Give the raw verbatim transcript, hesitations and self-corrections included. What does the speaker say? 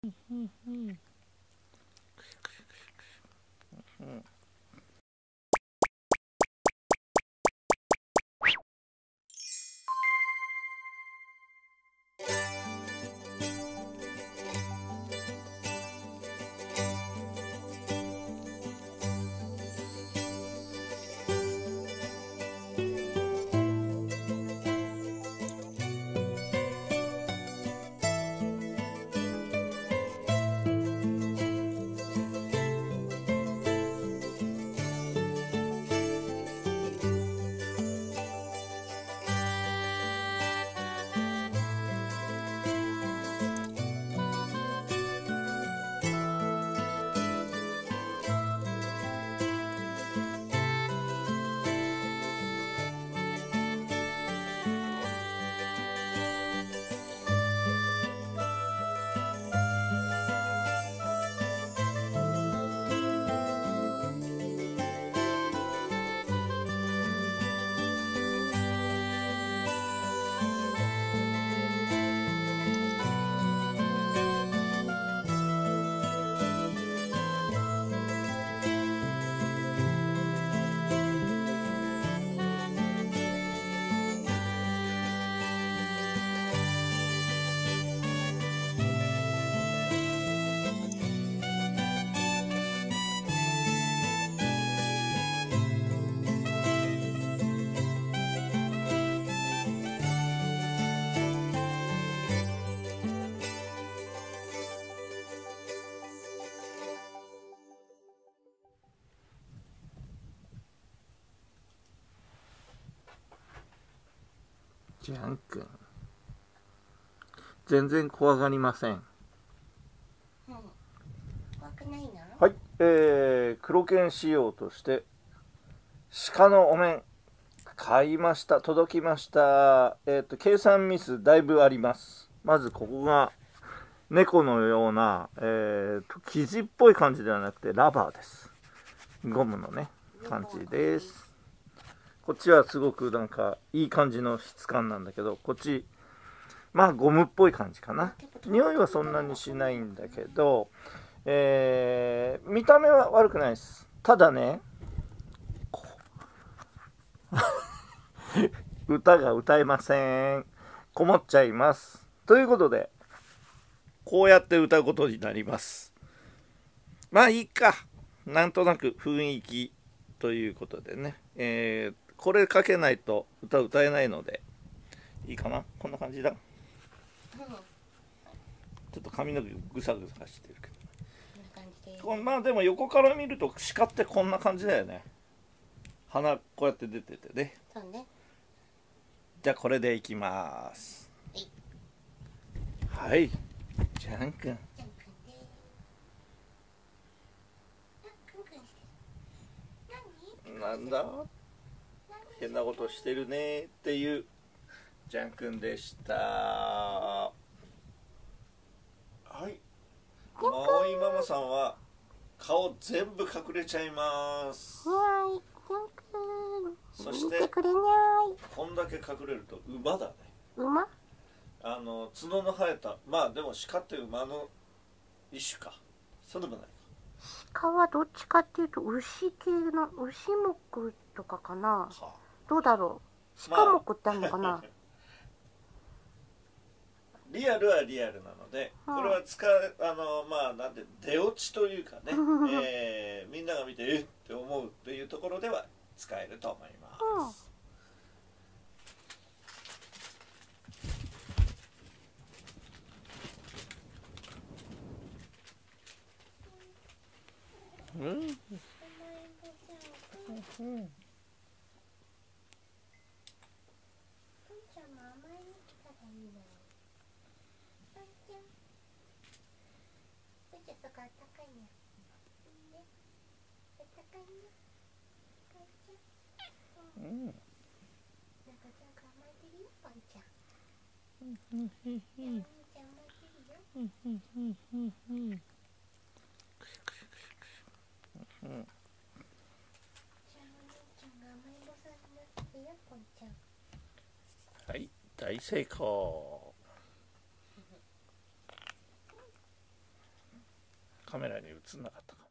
ジャン君、全然怖がりません。 うん、怖くないの？ はい、えー、黒犬仕様として鹿のお面買いました。届きました。えっと計算ミスだいぶあります。まずここが猫のような、えー、と生地っぽい感じではなくてラバーです。ゴムのね感じです。こっちはすごくなんかいい感じの質感なんだけど、こっちまあゴムっぽい感じかな。匂いはそんなにしないんだけど、えー、見た目は悪くないです。ただね歌が歌えません。こもっちゃいます。ということでこうやって歌うことになります。まあいいか、なんとなく雰囲気ということでね、えー、これかけないと歌歌えないのでいいかな。こんな感じだ。ちょっと髪の毛ぐさぐさしてるけど、まあでも横から見ると鹿ってこんな感じだよね。鼻こうやって出ててね。 そうね。 じゃあこれでいきます。はい、ジャン君。なんだ変なことしてるねっていうジャン君でした。はい、マオイママさんは顔全部隠れちゃいます。 はい、ジャン君。 そして見てくれにゃい。 こんだけ隠れると馬だね。 馬？ あの角の生えた、まあでも鹿って馬の一種か。そうでもないか。 鹿はどっちかっていうと牛系の牛目とかかな。 はあ、 どうだろう。鹿目ってあるのかな。 まあリアルはリアルなので、これは使う、あのまあなんで出落ちというかね、えー、みんなが見てえって思うというところでは使えると思います。うん。うん。うんはい、大成功。 カメラに映んなかったか。